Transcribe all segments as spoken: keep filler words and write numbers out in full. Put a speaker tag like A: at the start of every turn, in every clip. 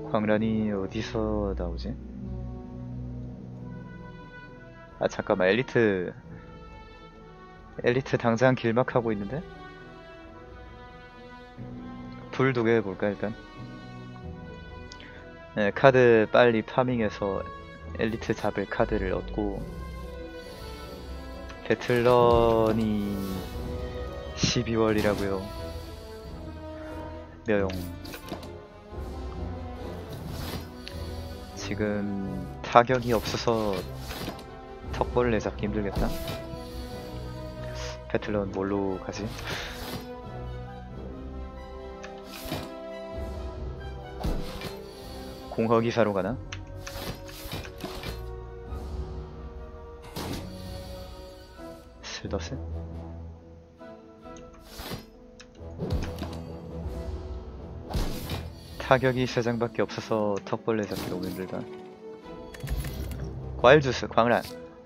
A: 광란이 어디서 나오지? 아 잠깐만, 엘리트 엘리트 당장 길막하고 있는데? 불 두 개 해볼까 일단. 네, 카드 빨리 파밍해서 엘리트 잡을 카드를 얻고, 배틀런이 십이월이라고요. 묘용. 지금 타격이 없어서 턱벌레 잡기 힘들겠다. 배틀런 뭘로 가지? 공허기사로 가나? 슬더스? 타격이 세 장밖에 없어서 턱벌레 잡기 너무 힘들다. 과일주스, 광란,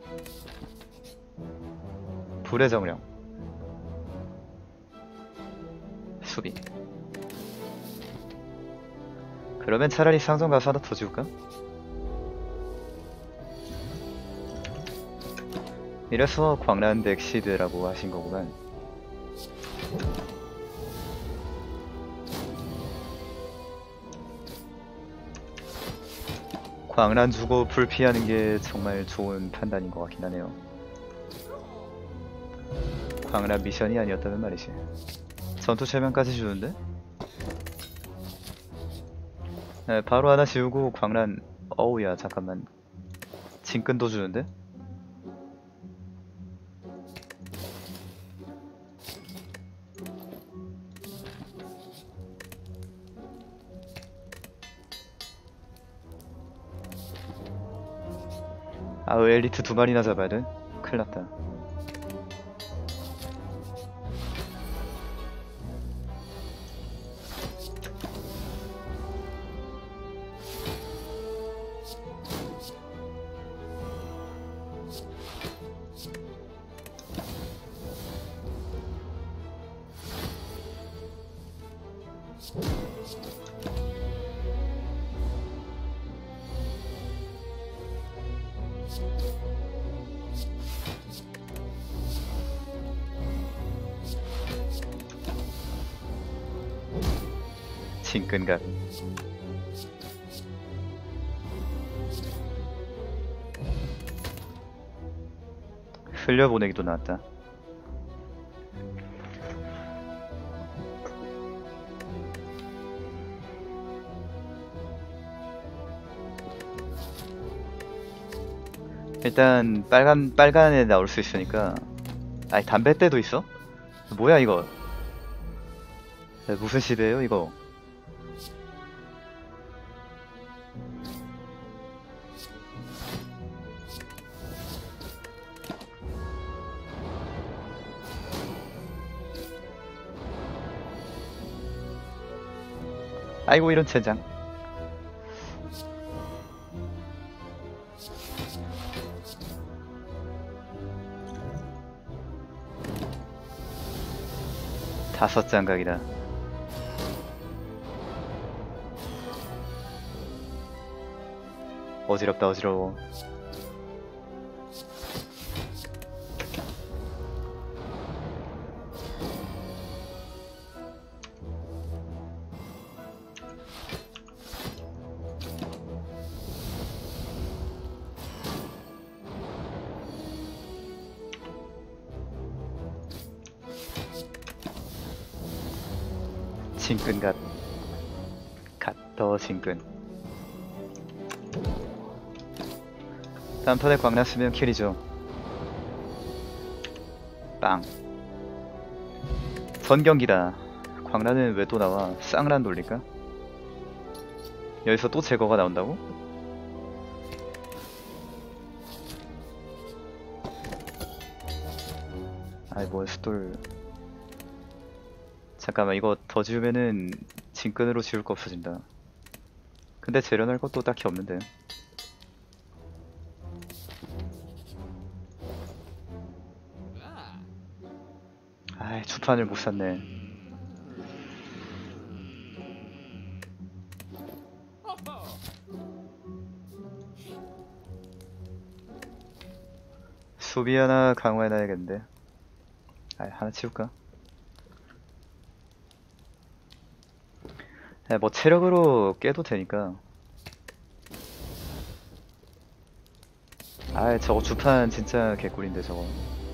A: 불의 정령, 수비. 그러면 차라리 상점 가서 하나 더 지울까? 이래서 광란 덱시드라고 하신 거구만. 광란 주고 불 피하는 게 정말 좋은 판단인 것 같긴 하네요. 광란 미션이 아니었다면 말이지. 전투 체면까지 주는데? 네, 바로 하나 지우고 광란. 어우야 잠깐만, 진끈도 주는데? 아우, 엘리트 두 마리나 잡아야 돼? 큰일났다. 진끈각. 흘려보내기도 나왔다. 일단 빨간 빨간에 나올 수 있으니까. 아니, 담뱃대도 있어? 뭐야 이거? 야, 무슨 시대예요 이거? 아이고, 이런 젠장. 다섯 장각이다. 어지럽다 어지러워. 진끈갓. 갓더 진끈. 다음 턴에 광란 쓰면 킬이죠. 빵. 전경기다. 광란은 왜 또 나와? 쌍란 돌릴까? 여기서 또 제거가 나온다고? 아이, 뭘 스톨. 잠깐만, 이거 더 지우면은 진끈으로 지울 거 없어진다. 근데 재련할 것도 딱히 없는데. 아이, 주판을 못 샀네. 수비 하나 강화해놔야겠는데. 아, 하나 치울까? 야, 뭐 체력으로 깨도 되니까. 아, 저거 주판 진짜 개꿀인데 저거.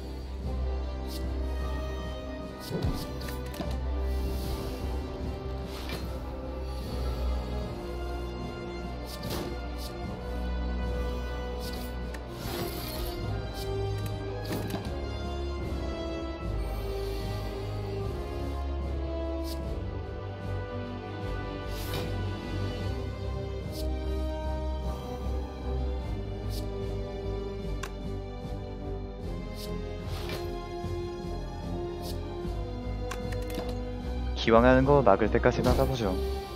A: 기왕 하는 거 막을 때까지 막아보죠.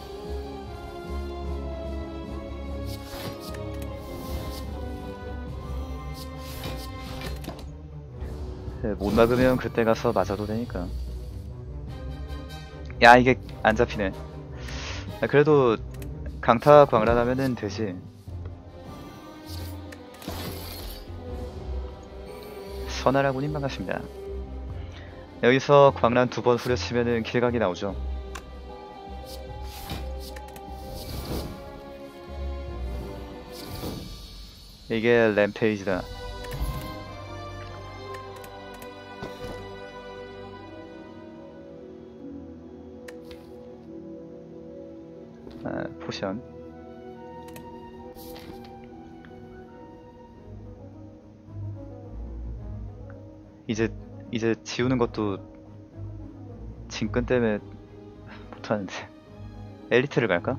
A: 네, 못 막으면 그때 가서 맞아도 되니까. 야, 이게 안 잡히네. 야, 그래도 강타 광란하면은 되지. 선하라군님 반갑습니다. 여기서 광란 두 번 후려치면은 킬각이 나오죠. 이게 램페이지다. 아, 포션. 이제 이제 지우는 것도 진끈 때문에 못하는데. 엘리트를 갈까?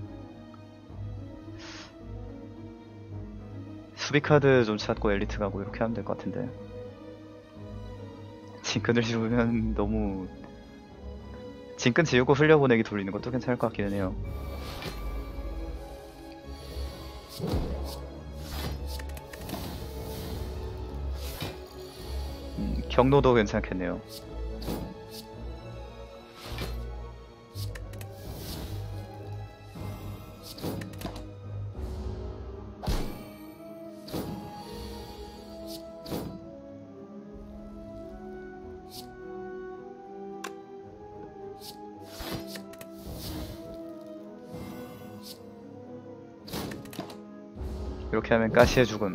A: 수비카드 좀 찾고 엘리트 가고 이렇게 하면 될 것 같은데. 진끈을 지우면 너무 진끈 지우고 흘려보내기 돌리는 것도 괜찮을 것 같기는 해요. 음, 경로도 괜찮겠네요. 이렇게 하면 가시의 죽음.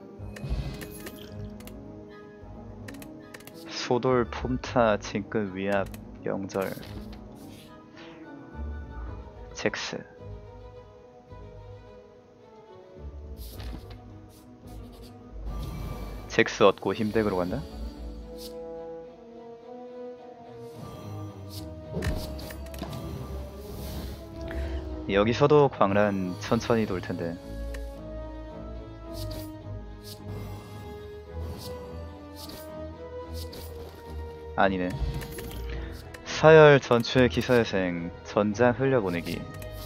A: 소돌, 폼타, 진끈, 위압, 영절, 잭스. 잭스 얻고 힘덱으로 간다? 여기서도 광란 천천히 돌 텐데. 아니네. 사열 전투의 기사회생 전장 흘려보내기.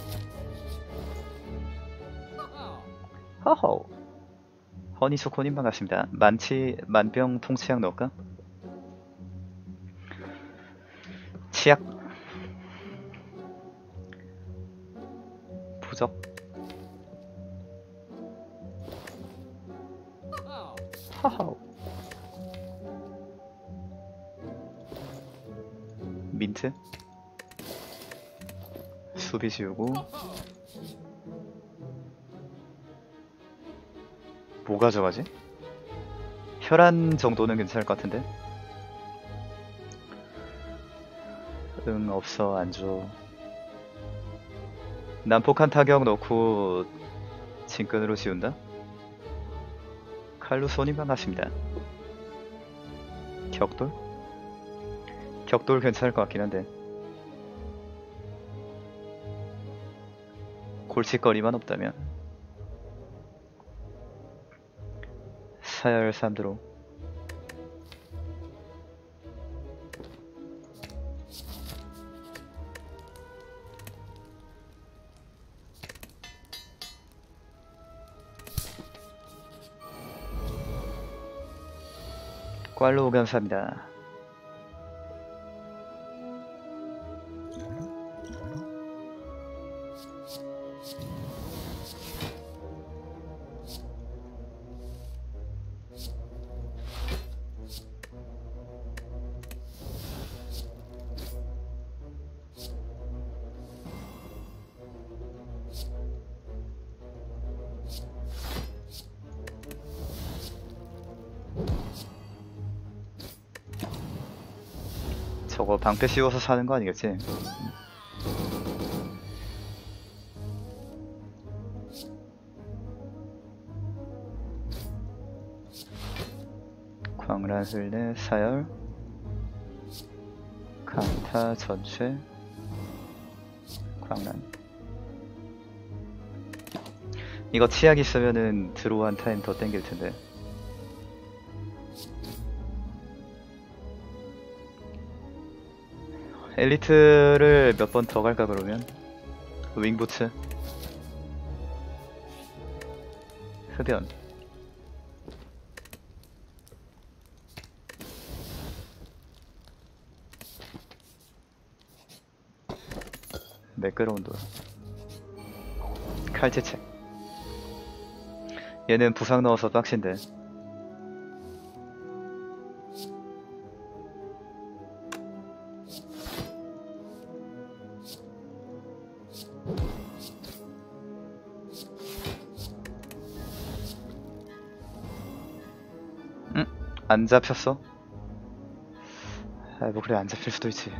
A: 허허. 허니소코님 반갑습니다. 만치 만병 통치약 넣을까? 치약. 부적. 허허. 민트. 수비 지우고. 뭐 가져가지? 혈안 정도는 괜찮을 것 같은데? 응, 없어, 안 줘. 난폭한 타격 넣고 진끈으로 지운다? 칼로 손이 반갑습니다. 격돌? 격돌 괜찮을 것 같긴 한데. 골칫거리만 없다면. 사열 삼드로. 꽐로 감사합니다. 저거 방패 씌워서 사는 거 아니겠지? 광란, 흘레, 사열, 강타, 전체, 광란. 이거 치약 있으면은 드로우 한 타임 더 땡길 텐데. 엘리트를 몇 번 더 갈까 그러면? 윙부츠, 흡연, 매끄러운 돌, 칼치책. 얘는 부상 넣어서 빡신데. 응? 안 잡혔어? 아이 뭐 그래, 안 잡힐 수도 있지.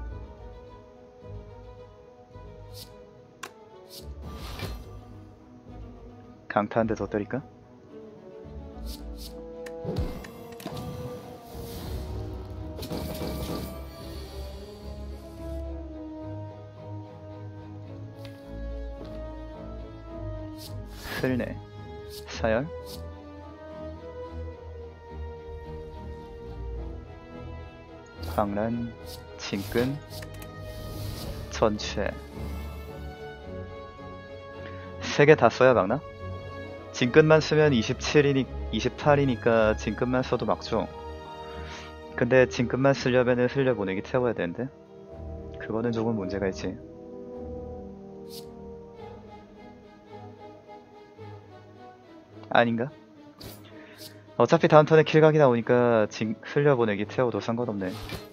A: 강타 한 대 더 때릴까? 슬네, 사열, 광란, 진끈, 전체. 세 개 다 써야 막나? 진끝만 쓰면 이십칠이니, 이십팔이니까 진끝만 써도 막죠. 근데 진끝만 쓰려면은 흘려보내기 태워야 되는데 그거는 조금 문제가 있지. 아닌가? 어차피 다음 턴에 킬각이 나오니까 진, 흘려보내기 태워도 상관없네.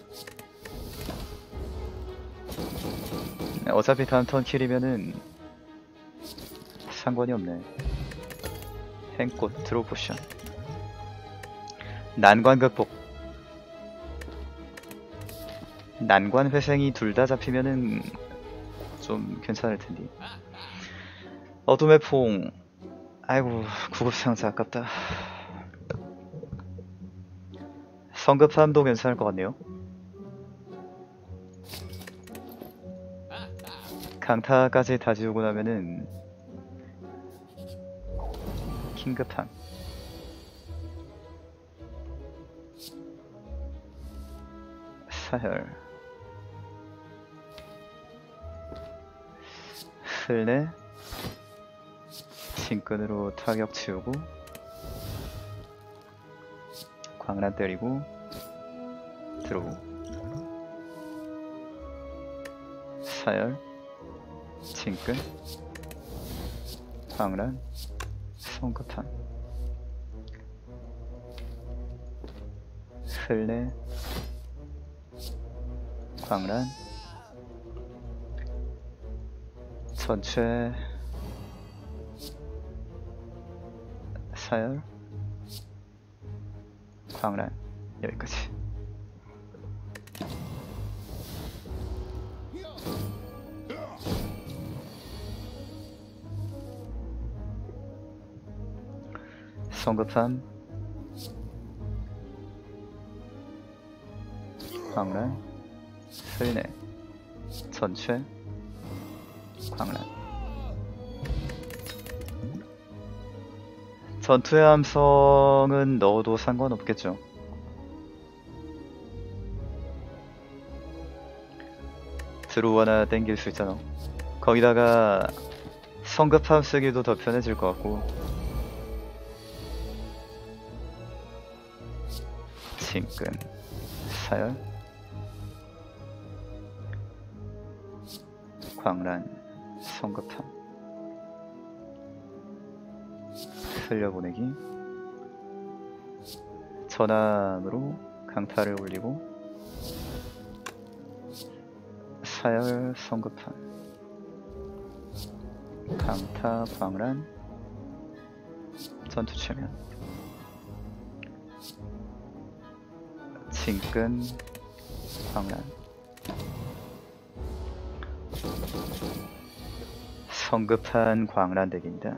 A: 어차피 다음 턴 킬이면은 상관이 없네. 행꽃, 드로우 포션, 난관 극복. 난관 회생이 둘 다 잡히면은 좀 괜찮을 텐데. 어둠의 포옹. 아이고 구급 상자 아깝다. 성급함도 괜찮을 것 같네요. 강타까지 다 지우고 나면은 킹급함, 사혈, 슬레, 진끈으로 타격 치우고 광란 때리고 드로우, 사열, 진끈, 광란, 성급함, 슬레, 광란, 전체, 사열, 광란. 여기까지. 성급함, 광란, 슬네, 전체, 광란. 전투의 함성은 넣어도 상관없겠죠. 드로우 하나 땡길 수 있잖아. 거기다가 성급함 쓰기도 더 편해질 것 같고. 진끈, 사열, 광란, 성급함, 흘려보내기, 전함으로 강타를 올리고, 사열, 성급함, 강타, 광란, 전투 최면, 진끈, 광란, 성급한 광란덱입니다.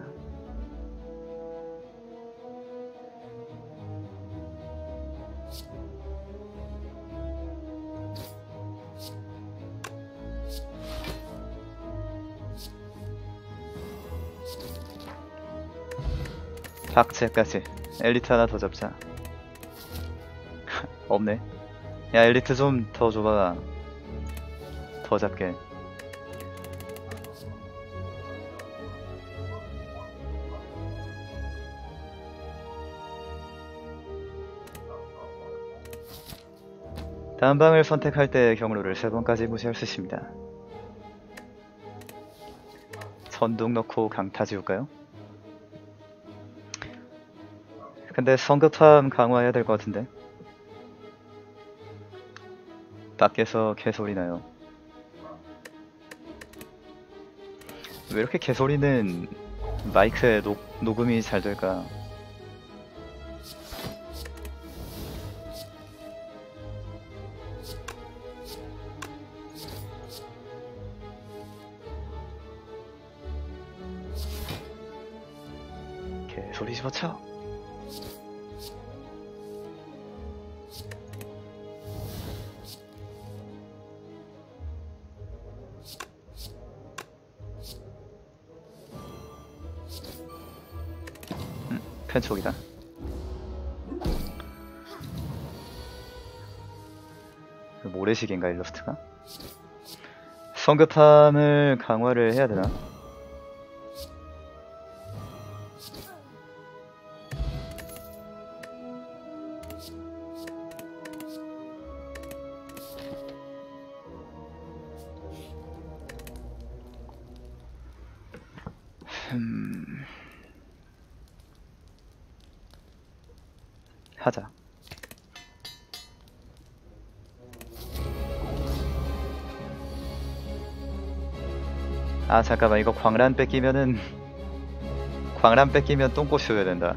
A: 박제까지 엘리트 하나 더 잡자. 없네. 야, 엘리트 좀 더 줘봐. 더 잡게. 다음 방을 선택할 때 경로를 세 번까지 무시할 수 있습니다. 전동 넣고 강타 지울까요? 근데 성급함 강화해야 될 것 같은데. 밖에서 개소리 나요. 왜 이렇게 개소리는 마이크에 녹, 녹음이 잘 될까? 개소리 집어쳐. 편촉이다. 모래시계인가 일러스트가? 성급함을 강화를 해야 되나? 음... 하자. 아 잠깐만, 이거 광란 뺏기면은 광란 뺏기면 똥꼬 쉬어야 된다.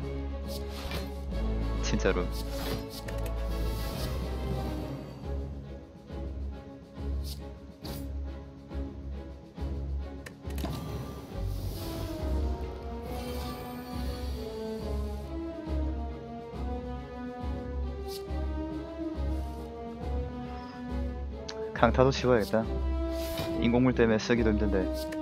A: 진짜로. 강타도 지워야겠다. 인공물 때문에 쓰기도 힘든데.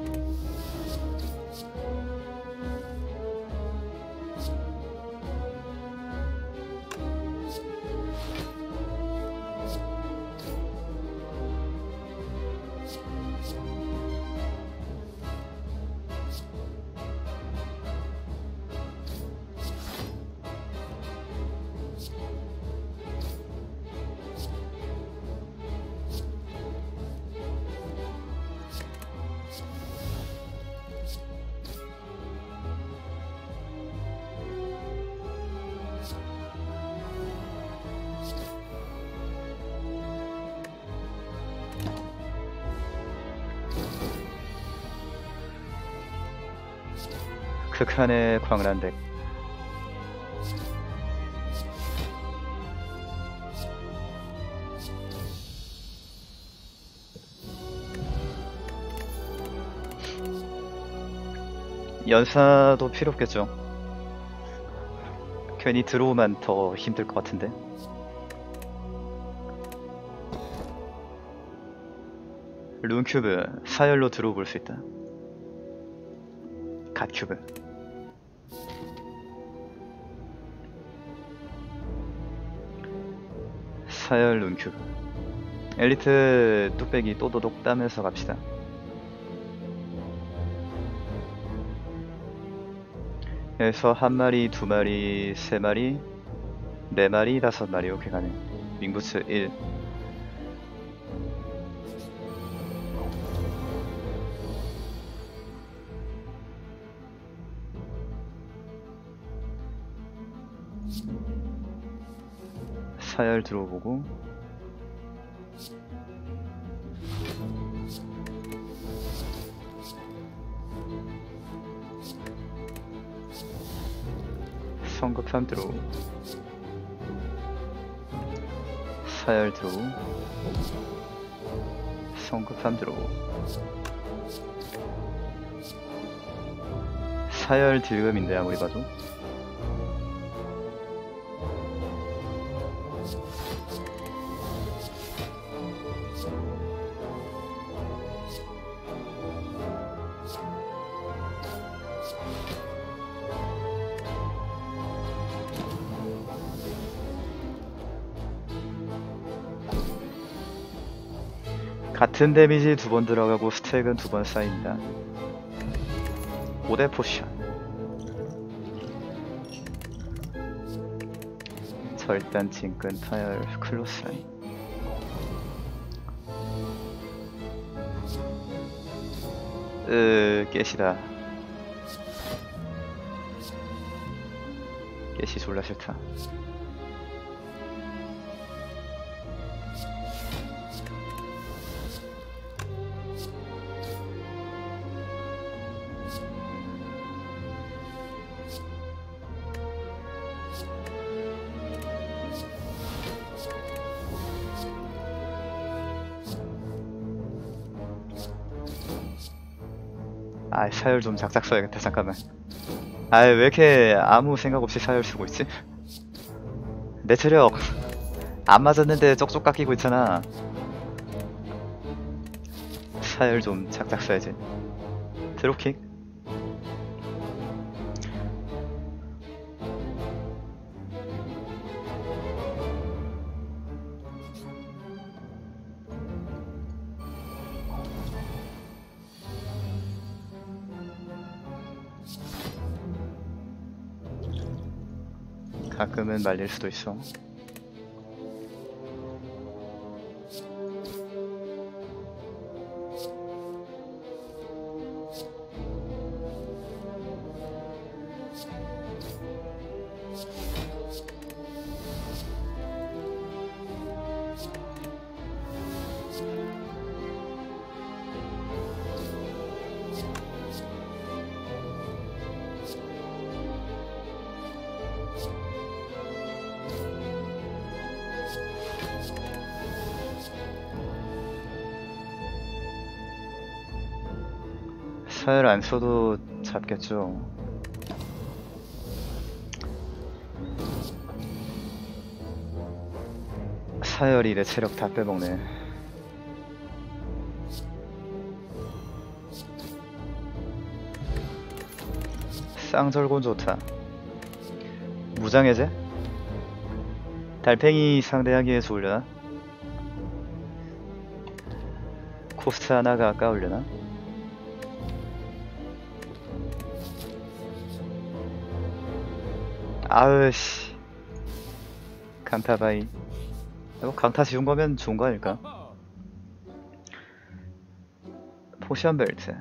A: 극한의 광란덱. 연사도 필요 없겠죠. 괜히 들어오면 더 힘들 것 같은데. 룬큐브 사열로 들어볼 수 있다. 갓큐브. 사열 룬큐브. 엘리트 뚝배기 또도독 따면서 갑시다. 여기서 한 마리, 두 마리, 세 마리, 네 마리, 다섯 마리 이렇게 가네. 윙부츠 일. 사열 들어보고 성급함 들어 사열 들어 성급함 들어 사열 딜금인데 아무리 봐도. 같은 데미지 두 번 들어가고 스택은 두 번 쌓인다. 오 대 포션. 절단, 진끈, 파열, 클로스라인. 으, 깨시다. 깨시 졸라 싫다. 아, 사열 좀 작작 써야겠다. 잠깐만. 아, 왜 이렇게 아무 생각 없이 사열 쓰고 있지? 내 체력 안 맞았는데 쪽쪽 깎이고 있잖아. 사열 좀 작작 써야지. 드롭킥. 가끔은 말릴 수도 있어. 사열 안 써도 잡겠죠. 사열이 내 체력 다 빼먹네. 쌍절곤 좋다. 무장해제? 달팽이 상대하기에 좋으려나? 코스트 하나가 아까우려나? 아으씨, 강타바이. 뭐 강타 지운 거면 좋은 거 아닐까? 포션 벨트,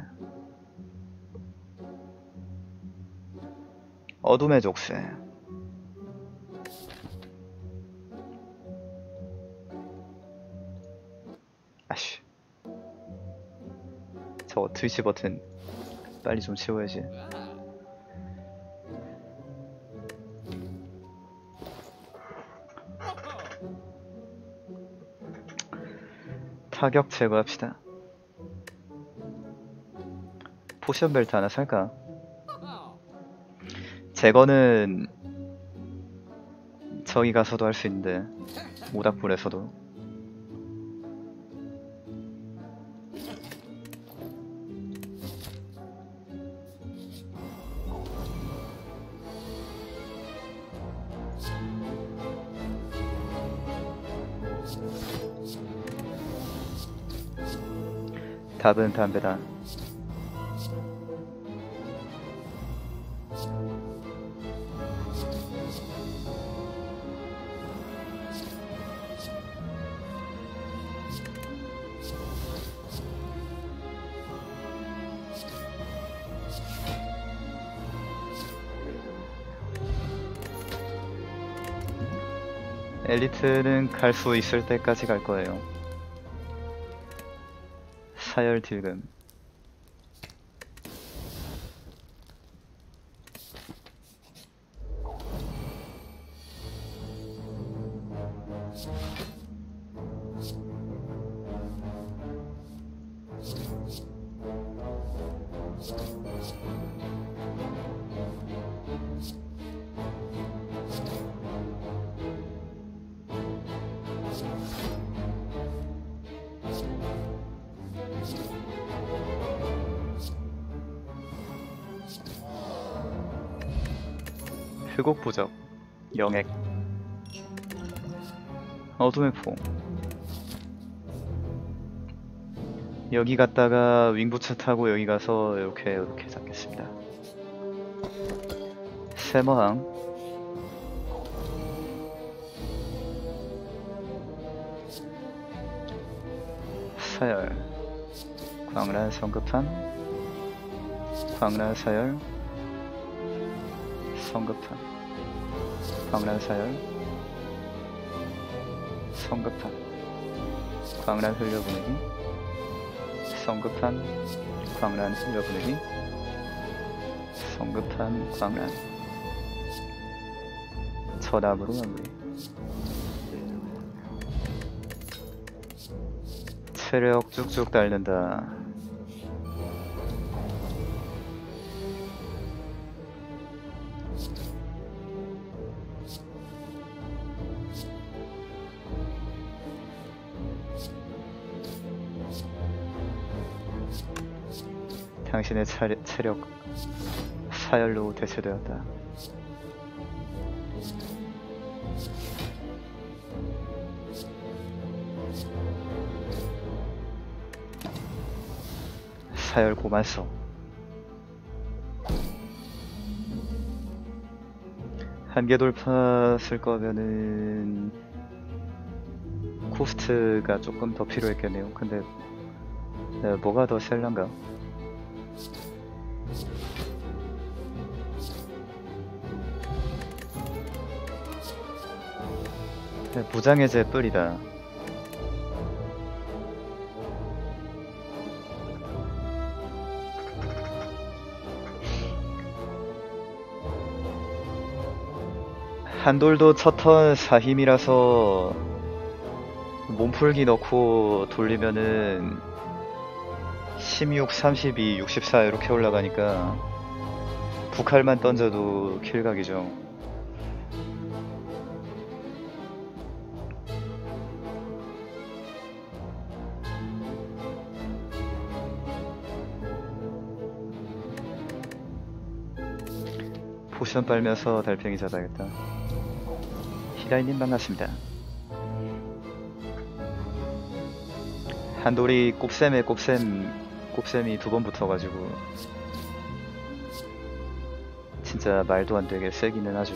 A: 어둠의 족쇄. 아쉬, 저거 트위치 버튼 빨리 좀 채워야지. 타격 제거합시다. 포션 벨트 하나 살까? 제거는 저기 가서도 할 수 있는데, 모닥불에서도. 답은 담배다. 엘리트는 갈 수 있을 때까지 갈 거예요. 사열 딜금. 흑옥부적 영액 어둠의 포. 여기 갔다가 윙부츠 타고 여기 가서 이렇게 이렇게 잡겠습니다. 세머항 서열 광란 성급한 광란 서열 성급한 광란 서열 성급한 광란 흘려보내기 성급한 광란 흘려보내기 성급한 광란 전압으로 마무리. 체력 쭉쭉 달린다. 당신의 차례, 체력 사열로 대체되었다. 사열 고만성 한계 돌파 쓸 거면은 코스트가 조금 더 필요했겠네요. 근데 네, 뭐가 더 셀란가? 네, 무장해제 뿔이다. 한돌도 첫턴 사힘이라서 몸풀기 넣고 돌리면은 십육, 삼십이, 육십사 이렇게 올라가니까 북할만 던져도 킬각이죠. 포션 빨면서 달팽이 잡아야겠다. 히라이님 반갑습니다. 한돌이 꼽셈에 꼽셈 꼽셈이 두 번 붙어가지고 진짜 말도 안 되게 세기는 하죠.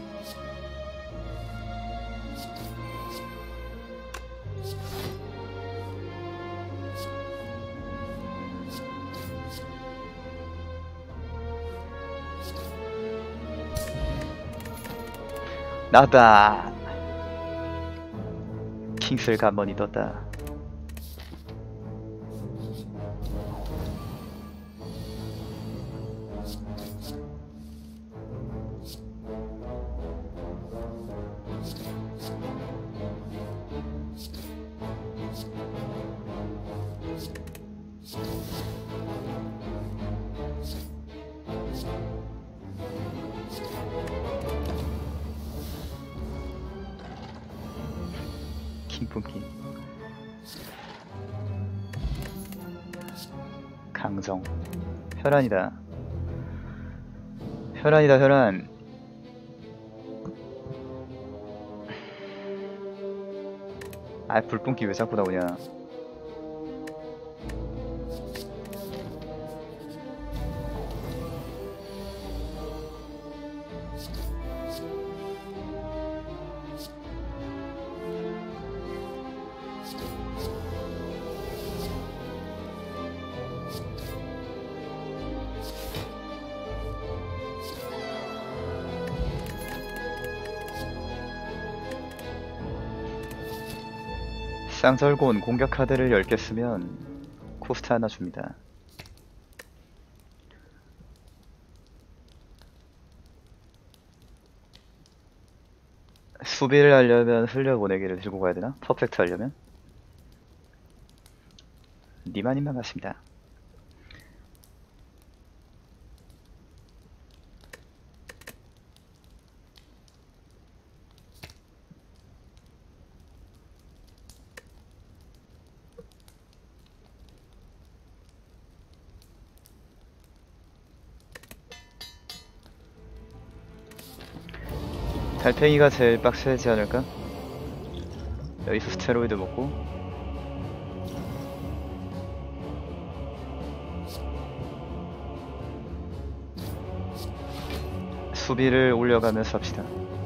A: 나다. 킹슬 간번이 떴다. 킹품킹 강정 혈안이다. 혈안이다 혈안. 아 불뿜기 왜 자꾸 나오냐. 쌍절곤 공격 카드를 열 개 쓰면 코스트 하나 줍니다. 수비를 하려면 흘려보내기를 들고 가야 되나? 퍼펙트 하려면? 니마님 반갑습니다. 달팽이가 제일 빡세지 않을까? 여기서 스테로이드 먹고 수비를 올려가면서 합시다.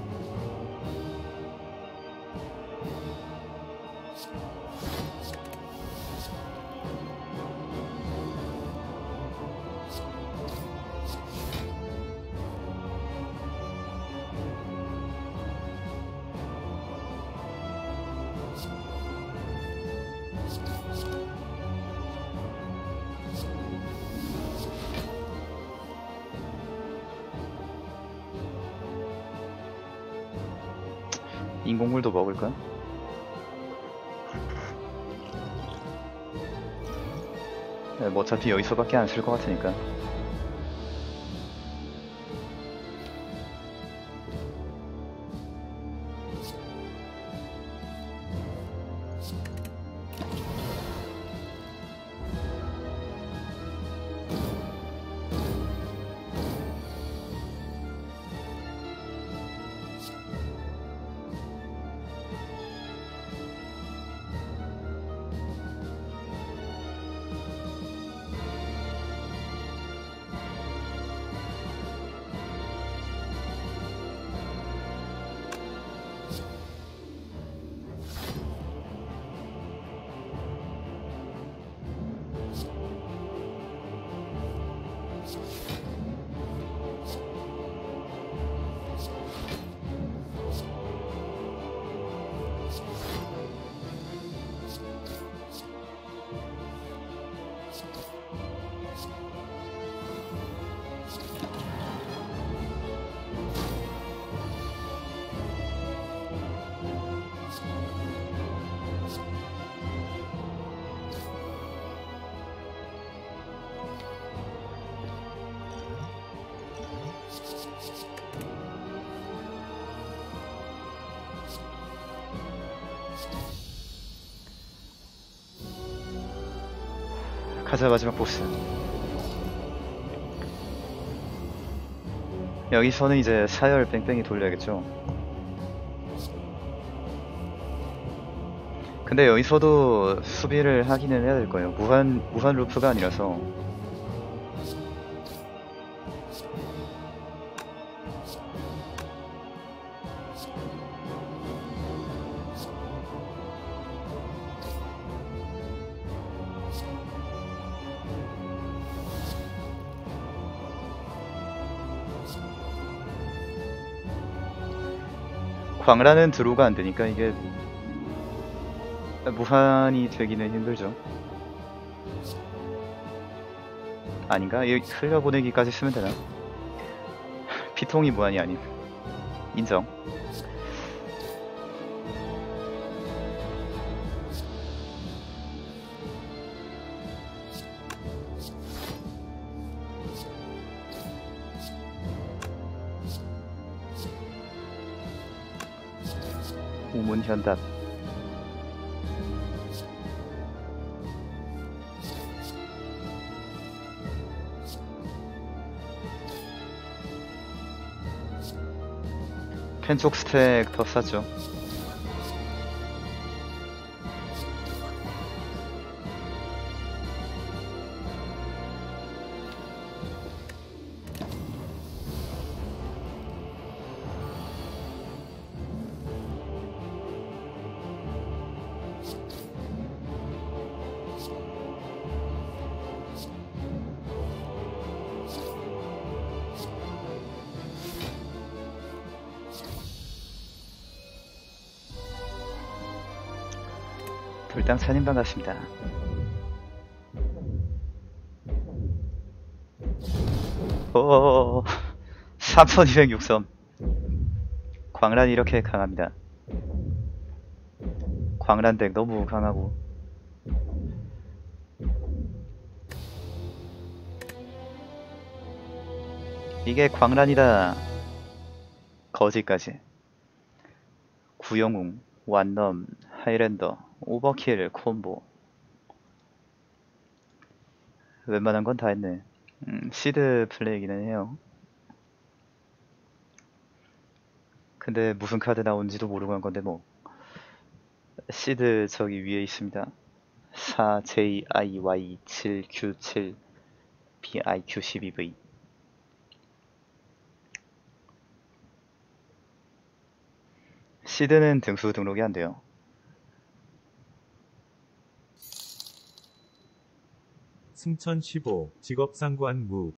A: 인공물도 먹을까? 네, 뭐 어차피 여기서밖에 안 쓸 것 같으니까. 가자, 마지막 보스. 여기서는 이제 사열 뺑뺑이 돌려야겠죠. 근데 여기서도 수비를 하기는 해야 될 거예요. 무한 무한 루프가 아니라서. 광란은 드로우가 안 되니까 이게 무한이 되기는 힘들죠. 아닌가? 이 흘려보내기까지 쓰면 되나? 피통이 무한이 아님. 인정. 우문현답. 펜쪽 스택 더 쌌죠. 불당차님 반갑습니다. 오, 삼천이백육 섬. 광란이 이렇게 강합니다. 광란덱 너무 강하고. 이게 광란이다. 거지까지. 구영웅, 완넘, 하이랜더, 오버킬, 콤보. 웬만한 건 다 했네. 음, 시드 플레이기는 해요. 근데 무슨 카드 나온지도 모르고 한 건데 뭐. 시드 저기 위에 있습니다. 사 제이 아이 와이 칠 큐 칠 비 아이 큐 십이 브이. 시드는 등수 등록이 안 돼요.
B: 승천 십오 직업상관 무